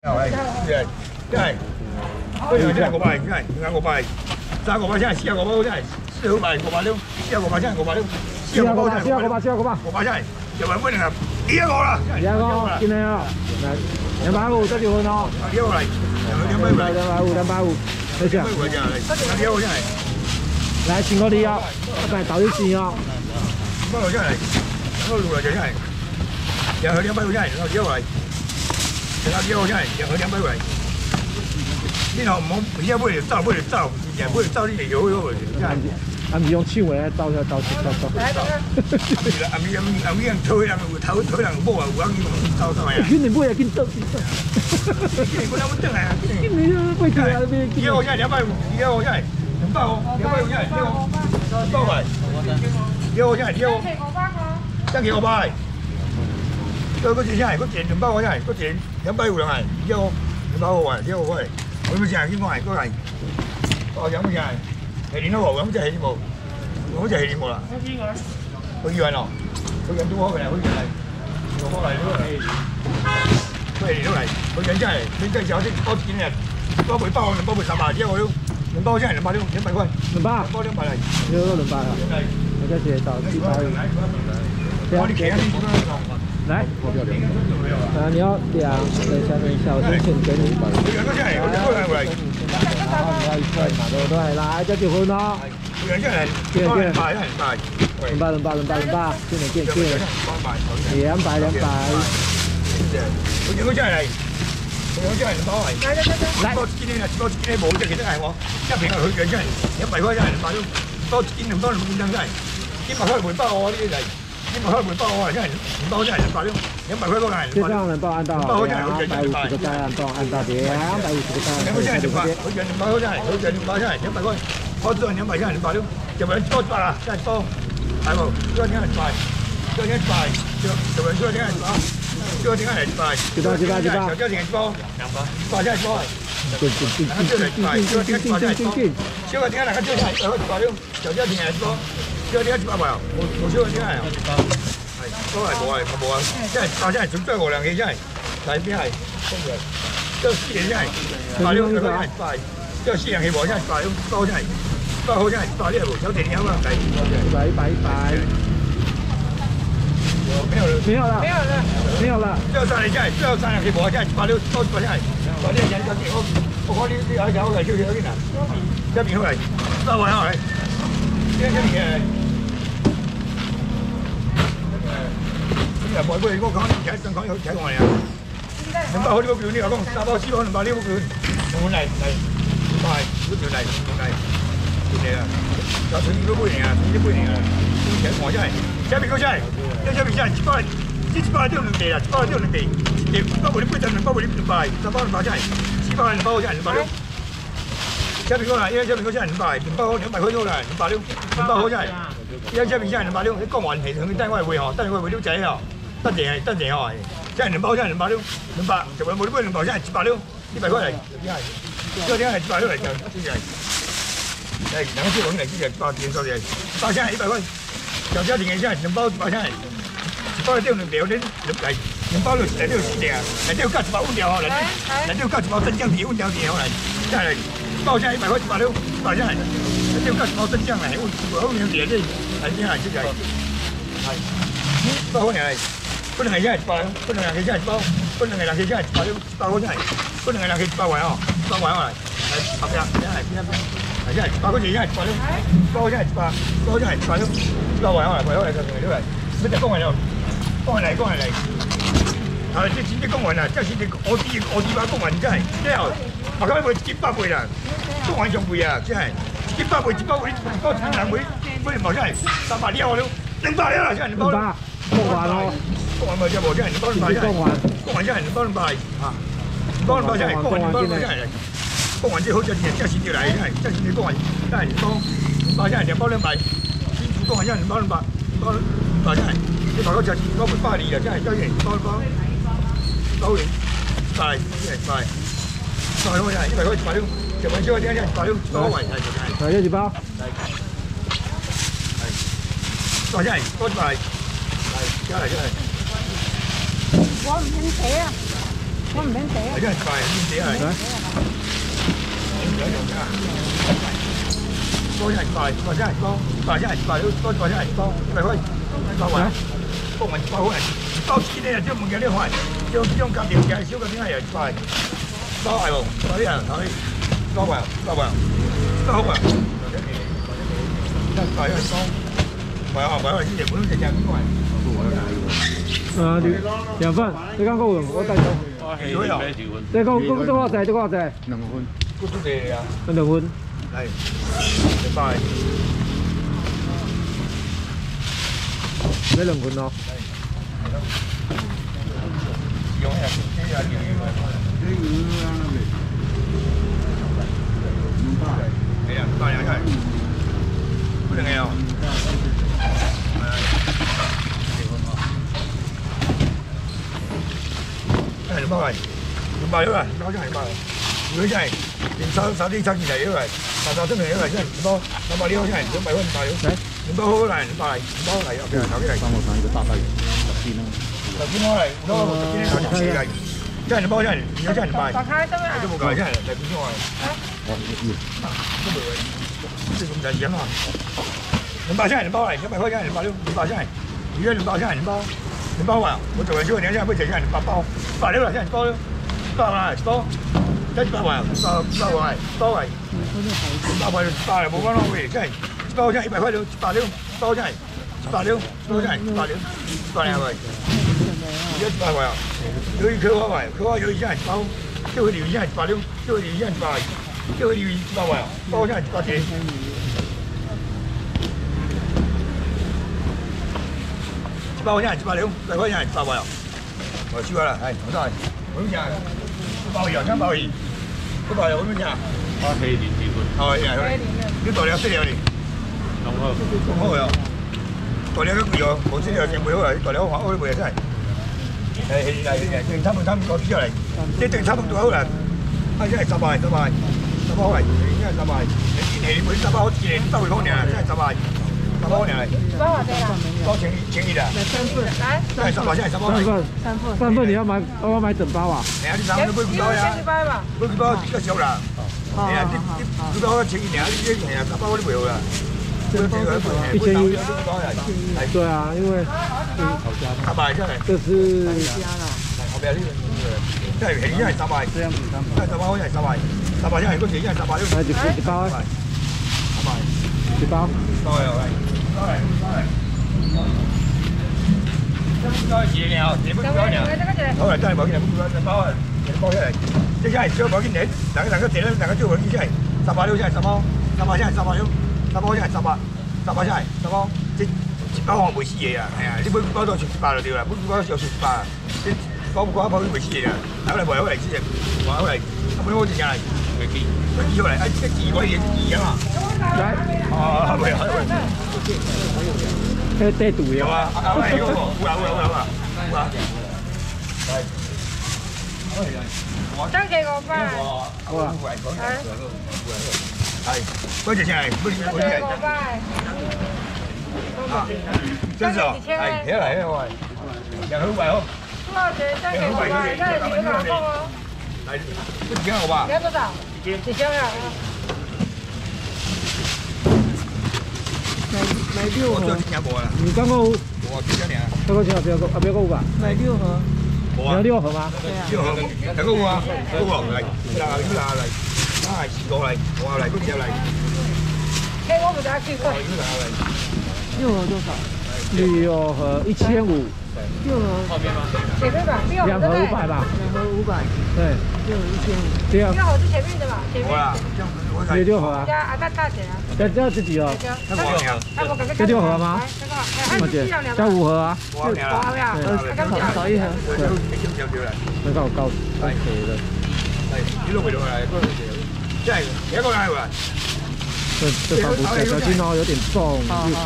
係，嗰樣真係500，真係500，3500真係4500真係4500500了，4500真係500了，4500真係又揾杯定係2個啦，2個，見你啊，250得條款咯，2個嚟，250，你先，2個真係，來請過你啊，來倒啲錢啊，2個真係，2個路來就真係，又係200真係，然後2個嚟，然後2個真係，又係200嚟。你若唔好，而家買就走，買就走你就搖，唔是用手嚟走。暗暝推人某啊，有人走呀。今年買啊，今年今年我哪要等啊？今年買起来咩？2個真係250，2個真係250真係250塊，2個真係2個，真係500。嗰錢真係，嗰錢200個真係，嗰錢250係，2個200個係，2個塊。我咪成日見過係，嗰係，我有冇成係？係連都冇，咁即係啲冇，好似係連冇啦。佢以為咯，佢人都好嘅，好似係，我過嚟都係，佢係連都係，佢人真係，你真係有啲多錢嘅，多倍包200 300，之後我都200真係200塊，200包200嚟，有200啊，我這些到400。我哋企喺呢邊來，你要2在下面小心錢給你。然後你要一份嘛，對不對？來，這條款咯。200，見。200。我應該真係嚟，我真係200嚟。來，多幾年冇，即係其實係我一瓶佢樣真係100塊真係200，多幾年多200真係100塊回包我呢啲嚟。100塊回包我真係200真係200，200塊嗰個係。這樣能報按到250個單，報按到250個單。200真係200，佢樣200真係，佢樣200真係100塊，我做200真係200了，就揾多100啦，真係多，係冇，做點係100，做點100，就揾做點係100，做點係100，小交點係多，100真係多，小個點係嗱個做係100了，小交點係多。小點100塊啊，冇小點係啊，係都係冇啊，真係總追我2期真係，睇邊係，都4年真係，100了真係100，都4年期冇真係100了，多真係，100好真係100呢有電有啊，100。沒有了，最後3年真係，最後3年期冇真係100了，多100真係，100呢人我講呢啲有嘅少少啲嗱，一邊好嚟，100塊好嚟。一年今日每杯我講幾想講有幾個人啊？200好呢個票呢個講3包4包200呢個票，用嚟500嗰條嚟啊！有20個杯嚟啊，20杯嚟啊！幾個真係，這邊嗰真係，這邊真係100都要2地啦，100都要2地，100杯杯就200杯200，3包200真係，400200真係200了。這邊嗰啦，這邊嗰真係200好200塊咗啦，200了，200好真係。這邊真係200了，你講完係同佢單位會嗬，單位會了仔嗬，得謝嗬，真係200真係200了，200就揾冇啲杯200真係700了，100塊嚟，這邊係700了嚟就係，係兩個小碗嚟，這係8件數嘅，8真係100塊，就這邊真係200真係，100掉2條你嚟，200嚟掉4條，嚟掉加100碗掉嗬，嚟掉加100真姜皮碗掉掉嚟，真係。100真係100塊100了，100真係，掉加100真姜嚟，好兩條啫，係真係真係，係100塊嚟，嗰兩係真係100，嗰兩係真係100，嗰兩係兩期真係100了，100塊真係，嗰兩係兩期100塊哦，100塊嚟，係合嘅，真係邊一邊，係真係100嗰時真係100了，100真係100，100真係100了，100塊嚟，100嚟就係都係，乜就公運嚟。係，即係公運啊！即係我啲話公運真係，之後大家會700倍啦，公運仲貴啊！真係700倍，多錢兩倍，嗰條毛真係300呢我都200啦，真係200。公運咯，公運咪就冇真係200真係，公運真係200嚇，200真係公運200真係，公運即係好似真係線條嚟，真係線條公運真係200真係200，天府公運真係200真係，你大家就200倍8厘啊！真係真係200。高年快，真係快，快好真係，100塊100了，就揾少啲真係100了，多圍係就係。係一包。係。多真係多100，係加嚟真係。我唔興死啊！ 我唔免地啊。 係真係快，邊啲啊？多真係快，多真係多，快真係快，多真係多，嚟開，多運，多運多好人，多錢咧就唔記得開，將夾條嘅少個點係快，多係喎，多啲人睇，多運，多運，多好運，真係快真係多，係啊，係啊，日本日日咁快。 2份，你講夠唔？我帶走。你講多少仔？多少仔？2份。 嗰啲嚟啊 2份。 係，明白。 你2份咯。 用下手機啊，係啊，大人係，不能嘅。係包嚟，200咗啦，200真係200。如果真係連手啲抽起嚟都係，10真係因為真係唔多，200真係200蚊200咗，200好嚟，200嚟，200嚟，OK，手機嚟。 幫我上一個大概10斤啦。 10斤開嚟，多10斤嚟，10斤嚟，真係200真係，如果真係200， 打開得咩？ 都冇夠，真係嚟邊開。都冇位，即係咁就而家嘛。200真係200嚟，100塊真係200了，200真係，而家200真係200啊！我做人少年真係不值真係200包，200了真係多了，200啦多。100萬，100萬，多係，100萬100冇講咯，喂，真係多真係100塊了，100了，多真係100了，多真係100了，100兩位，而家100萬啊，佢話有真係包，叫佢條真係100了，叫佢條真係100，叫佢條100萬，多真係100幾。100萬真係100了，100塊真係100萬啊，我輸啦，係，我都係，我都係，100二，300二。嗰度有咩嘢啊？ 花氣連2份。 係啊，呢度你有識有嚟。 咁好。 咁好啊！代理嗰個有冇識有正配好啊？代理好開會啊真係。係定差唔多攞出嚟，即係定差唔多好啦。啊真係10萬10萬10萬好嚟，真係10萬。你每10萬好似你收回方年啊，真係10萬10萬好年嚟。 多少錢啊？ 多1,200啊！ 3份，來。 真係10萬真係10萬。 3份你要買，我要買整包啊？ 係啊，啲3份都買唔到呀。買唔到幾個少啦。係啊，啲多1,200，啲係啊10包都冇啦。 1000，对啊，因为 10萬真係。 这是後邊呢個真係平，真係10萬，真係10萬好，真係10萬，10萬真係嗰時真係10萬都。 買一包啊 ，10萬 ，1包。 多嚟，多嚟。多幾年啊？幾多年？好嚟真係冇見，冇包啊，包出嚟，即係將包見你，大家借咧，大家追佢真係10萬都真係10包，10萬真係10萬都，10包真係10萬，10萬真係10包，即係包行唔會蝕嘢啊，係啊，你每包都算10就對啦，每包有算10啊，你包唔包都會蝕嘢啊，好嚟好嚟先，好嚟，咁樣好似嚟，佢出嚟，一字嗰嘢字啊嘛，啊係咪啊？ 這帶毒藥啊！係嗰個，好啊！係。 張記個班。 好啊！係，多謝先係，多謝多謝。啊，真係，係，起嚟啊喂，人好貴好。 多謝張記個班，真係幾難幫我。 係，都幾好吧？ 你要多少？2千啊。 買6盒。你剛剛我幾多年啊？ 剛剛錢不要夠吧？ 買6盒。 你要6盒嗎 ？6盒，係嗰個啊，嗰個嚟，嚟，啊係過嚟，我嚟，都有嚟。 嘿，我唔知幾貴。 6盒多少？6盒1500。 6盒。前面吧，2盒 500吧。 2盒500。 對。 6盒1500。 對啊。 6盒是前面的吧？前面。 有6盒啊。 加啊，大姐啊。 加自己哦。加6盒嗎？加5盒啊。 少1盒。 那個夠 OK 的。 呢度味道係嗰陣時，即係一個禮喎。 這防腐小心哦，有點重。 不合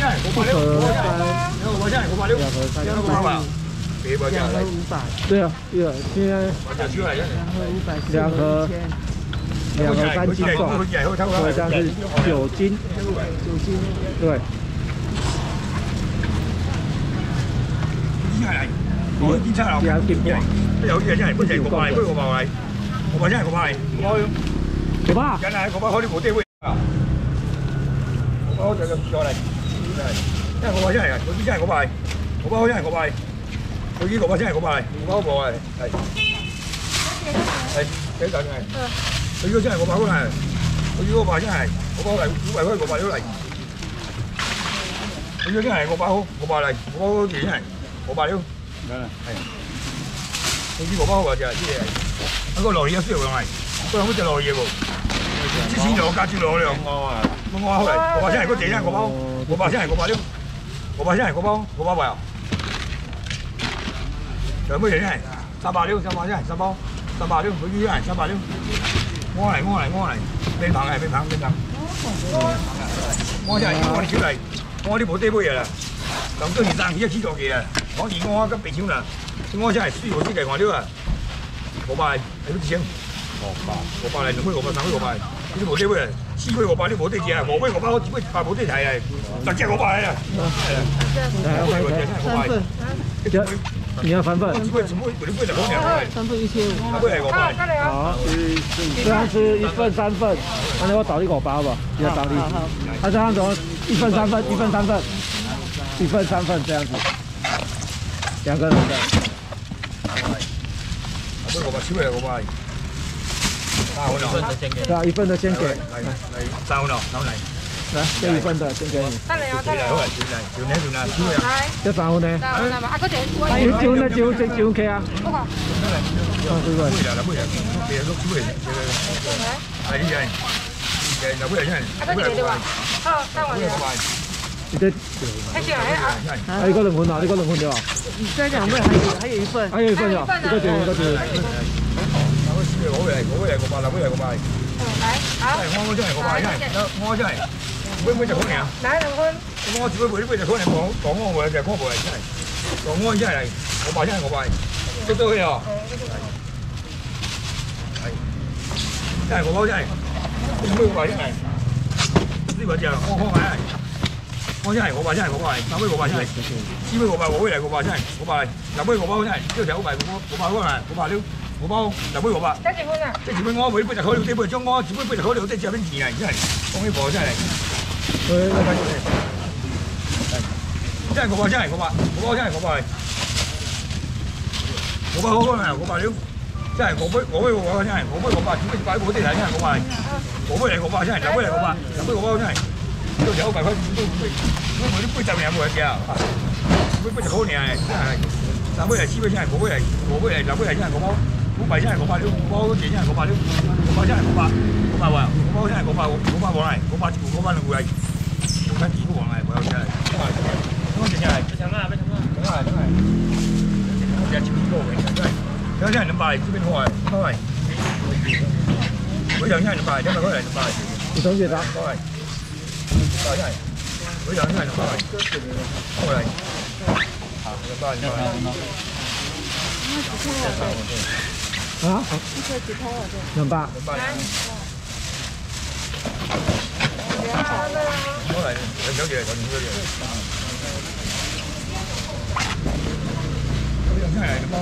3，2盒500。 對啊，現在2盒3斤重，所以這樣是9斤。對。 我警察又警察，有啲嘢真係不正，我話嚟，不過我話嚟，我話真係我話嚟， 有吧？ 梗係我話開啲冇地位啊！我話就咁過嚟，因為我話真係啊，佢真係我話嚟，我話真係我話嚟，佢呢個話真係我話嚟，我話我係係幾緊係，佢呢個真係我話嚟，佢呢個話真係我話嚟，我為開我話咗嚟，佢呢個真係我話好，我話嚟，我真係我話了，係。佢呢個包啊就係啲嘢，一個落嘢需要用嚟，嗰兩隻落嘢喎，之前落價錢落兩，我後嚟我話真係嗰隻真係個包，我話真係個包了，我話真係個包，個包位啊，仲有乜嘢真係300了，300真係3包，300了，佢呢啲係300了，我嚟，邊棚係邊棚，我真係我哋小弟，我啲冇低杯嘢啦，咁多年生意一次做嘢啊，我而我咁俾錢啦。我真係輸我啲計劃了啊！我買你都知我買嚟2杯我買3杯我買，呢啲冇啲杯4杯我買啲冇啲嘢啊，5杯我買我只杯8冇啲睇啊，特隻我買啊！ 你要翻份？ 3杯就好嘅 3份1500。 3杯係我買。 好，这样是1份3份，那我找你5包吧，比较当地。他这样怎么1份3份，1份3份，1份3份这样子，2个人的。 我把超嚟我買，3碗 1份的先给， 3碗嚟， 来这1份的先给你。 得嚟啊，得嚟。 好嚟，調呢，超嚟。 这3碗呢？ 啊，嗰隻招 K 啊。 嗰個。 杯嚟，其實都超嚟，係呢樣，就杯嚟真係。 嗰隻你話，好，3碗。 你这， 睇住嚟啊！ 你嗰2碗啊？你嗰2碗对吧？ 這2碗還有1份。 還有1份啊？一個就。 我嚟，我買，我買。 嚟，好。 我真係我買真係，我真係，杯就好靚。 來2份。 我自己杯就好靚，講我就係講我嚟真係，講我真係，我買真係我買，都去啊。係，真係我包真係，杯我買真係，呢個就我買。我真係我買真係我買，3杯我買真係，4杯我買，5杯嚟我買真係，我買2杯我包真係，呢個就好賣，我買嗰個我買了，我包2杯我買。 得幾份啊？ 即係我每杯就開了，幾杯將我只杯就開了，即係有啲錢啊！真係講起貨真係，真係我買真係我買，我包真係我買，我包好開啊！我買了，真係我杯我真係我杯我買，只杯擺嗰啲睇真係我買，我杯嚟我買真係2杯嚟我買，2杯我包真係。都有100塊，我啲杯就有冇人嘅，杯就好靚嘅，真係3杯嚟4杯真係5杯嚟2杯嚟真係我包，5杯真係我包了，5包嗰啲真係我包了，5包真係我包喎，5包真係我包嚟，5包2杯嚟，5斤2杯嚟，我有真係，我真係，真係，我真係超多嘅，真係，有真係200，呢邊好係，200，嗰樣真係200，因為嗰樣200， 你等幾多？ 真係，嗰樣真係200，過嚟，200。 啊？200。 好嚟，有嘢，有嘢。嗰樣真係200，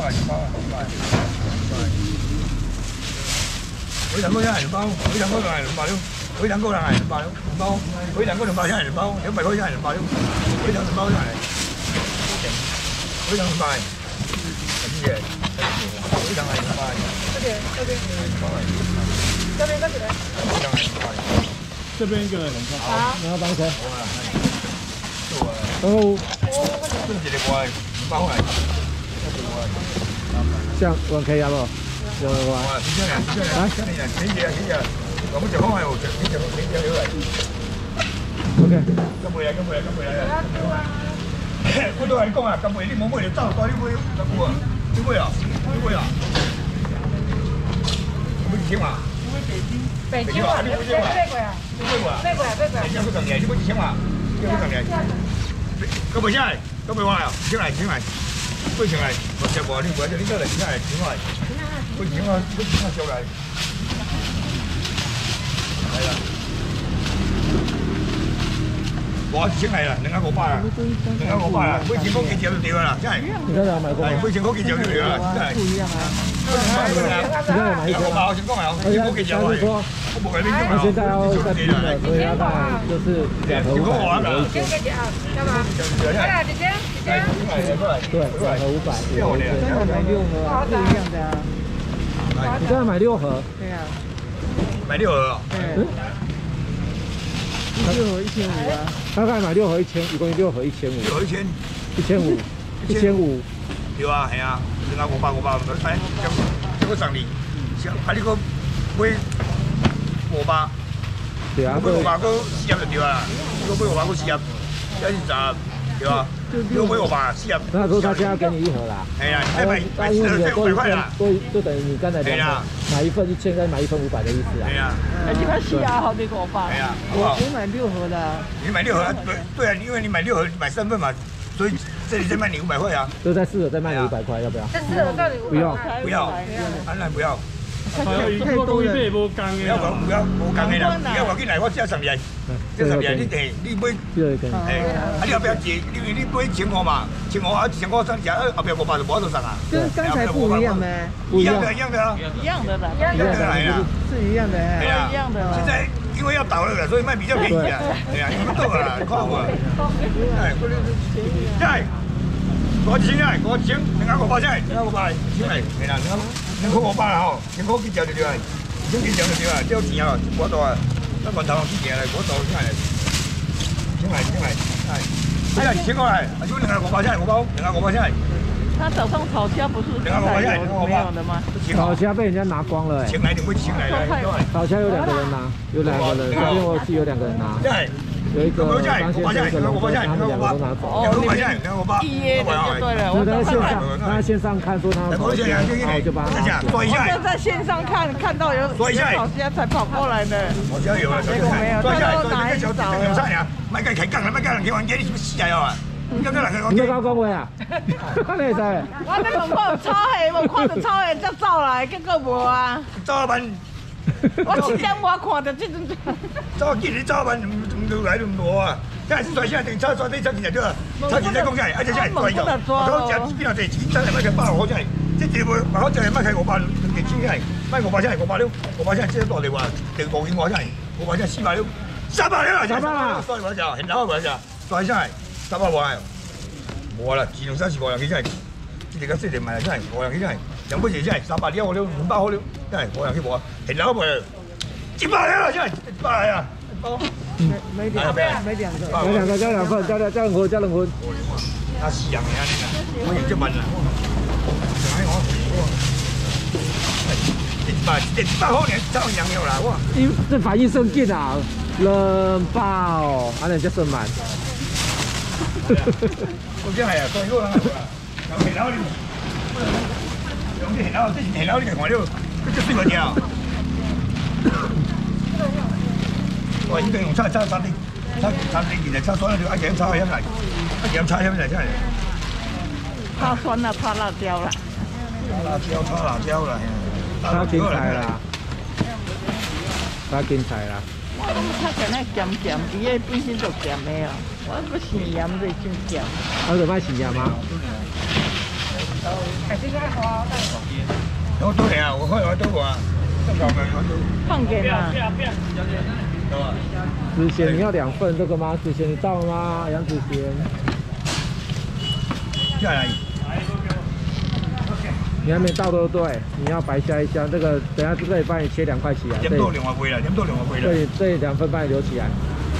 嗰兩個真係200，嗰兩個就係200了。佢兩個人係200了，2包，佢兩個200真係2包，因為佢真係200了，佢兩2包真係，佢兩200，啲嘢，佢兩係200， 這邊一個人好， 你要當誰？ 都跟住你過嚟2包嚟， 這樣我可以啊不？有的話。 幾日？咁就講係幾隻料嚟 ？OK。 今杯啊！我都係講啊，今杯你冇杯就爭過呢杯得嘅喎，呢杯啊？有冇幾錢啊？ 北京啊，咩貴啊？咩貴啊？ 有冇咁嘢？呢杯幾錢啊？有冇咁嘢？今杯真係，今杯我嚟，錢嚟，杯錢嚟，我食過呢杯就呢個嚟，錢嚟，杯錢我上嚟。係啦， 我1000来啦，2500啦，2500啦，买1000块几条就对啦，真系。 你刚才有买过吗？ 买1000块几条就对啦，真系。 不一样啊。 你刚才有买一条吗？ 我先讲啊而且他是说，他现在要在拼了，所以大概就是2盒500，1盒1000。 干嘛？过来，姐姐，姐姐。 对，2盒500，1盒1000。 真的买6盒啊，不一样的啊。 你刚才买6盒？ 对啊。 买6盒。 对。6盒1500啊。 大概买6盒1000，一共6盒1500。 6盒 1500，1500。 对啊，系啊，2500，哎，这个送你，啊，你个买500， 对啊， 买500个4盒就对啦，你个买500个4盒，这是10，对吧？你个买5004盒。 那说他现在要给你1盒啦。 哎呀，你买因为 4盒有多 500块啦。 就等于你刚才讲买一份1000，再买一份500的意思啊。 对呀。 这个4盒好几500。 哎呀， 我买6盒的。 你买6盒，对啊，因为你买6盒买3份嘛，所以这里再卖你500块啊。 就在4盒再卖你500块，要不要？ 这4盒到底不用， 不要，当然不要。 太多了。 不要，无讲的啦，不要我进来，我只上来，这上来你你买，哎，啊你后边借，因为你买1500嘛，1500啊1500上下，后边500就无得上啊。 跟刚才不一样呗。 一样的，一样的啊。 一样的啦， 一样的来啦， 是一样的，一样的。 现在因为要倒了，所以卖比较便宜啊。哎呀，你们懂啦，你看我。哎，来，多少钱啊？5000，2500钱，2500，1000来，对啦，2块500啦吼，2块几条就对啦，1000几条就对啦，这有钱啊，我多啊，咱源头去订来，我多1000来，1000来，哎，哎呀，1000块来，啊，就2块500钱，5包，2块500钱。 他早上炒虾不是没有的吗？ 炒虾被人家拿光了哎。 1000来，你会1000来来。 炒虾有2个人拿，有2个人，这边我记有2个人拿。有一个当先生，一个龙哥，他们2个都拿走。 预约的就对了。 我在线上看说他要炒虾，然后我就把他拿走。 我在线上看到有炒虾才跑过来的。 我家有了， 结果没有，他都拿一早了。 卖开杠了，卖开人去玩家，你是不是死啊？你刚刚人去玩你搞讲话啊？你会知？ 我在门口超黑，我看到超黑才走来，结果无啊。 早班。 我7点外看到这种。 早今日早班唔来就无啊！现在是在现在等炒这炒起来对吧？炒起来讲起来，而且现在贵咗，我讲吃边啊？这钱真系卖开8块钱，这一杯好真系卖开500，2千钱，卖500钱，500了，500钱，这落地话，定5千块钱，500钱400了，300了，300啦，所以我就很老我就，所以真系300块，无啦，2、3、4、5样起真系，这个细点卖真系5样起真系，两杯钱真系300了，我了500好了，真系5样起无，很老卖，100了真系100啊！ 没2个， 加2份，加2份，加2份。 他4样嘅呢，我認咗問啦。100好年照樣有啦，哇！ 这反应甚紧啊，冷爆，安尼才算慢。 我真係啊，所以我有皮佬你，有啲皮佬，之前皮佬你咪看了，佢最水嗰條。我依家用叉啲，其實叉酸條，一樣叉香嚟，一樣叉香嚟真係。 怕酸了，怕辣椒了。 叉辣椒啦， 炒芹菜啦，炒芹菜啦。 我炒起来咸咸，伊个本身就咸的哦，我不是盐就真咸。 我就卖咸盐吗？ 我都嚟啊！我開我都話， 放给嘛。 子贤，你要2份这个吗？子贤，你到了吗？杨子贤。 下来。 你还没到对不对？你要白下一箱，这个等下就可以帮你切2块起来。 飲到2塊啦，飲到2塊啦。 这2份帮你留起来。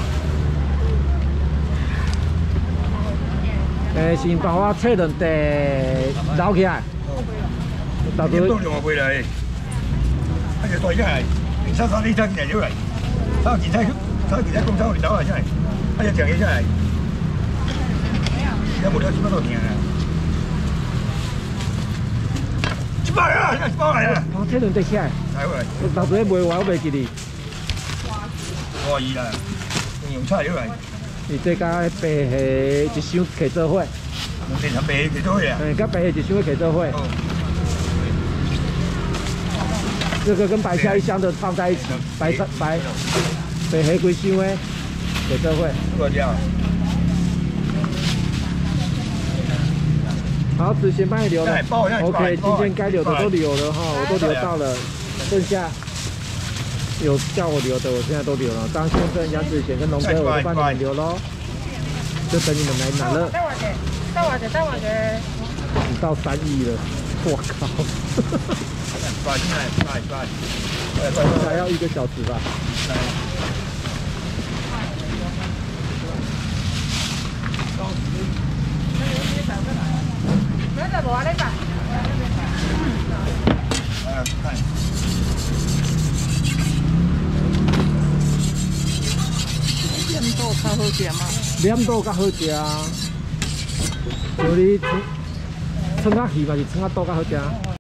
先帮我切2地捞起来。 飲到2塊啦，一隻袋真係，你收啲真係料嚟，收件仔公收嚟走啊真係，一隻嘢真係，有冇了幾多錢啊？100啊，100嚟啊！ 我切2地起來。 係喎。 我到時賣完我袂記你。 我意啦，用菜料嚟。 你這甲白蝦一箱摕做伙。 你睇白蝦摕做伙啊？ 甲白蝦一箱摕做伙。这个跟白虾一箱的放在一起，白蝦規箱的摕做伙。 多少？ 好，子贤帮你留了。 包下去 OK， 包今天该留的都留了哈，我都留到了，剩下有叫我留的，我现在都留了。张先生、杨子贤跟龙哥，我都帮你们留喽，就等你们来拿了。 到我的。 只到3亿了，我靠！还要1个小时吧？ 黏豆较好食吗？ 黏豆较好食啊，像你葱仔鱼嘛是葱仔豆较好食。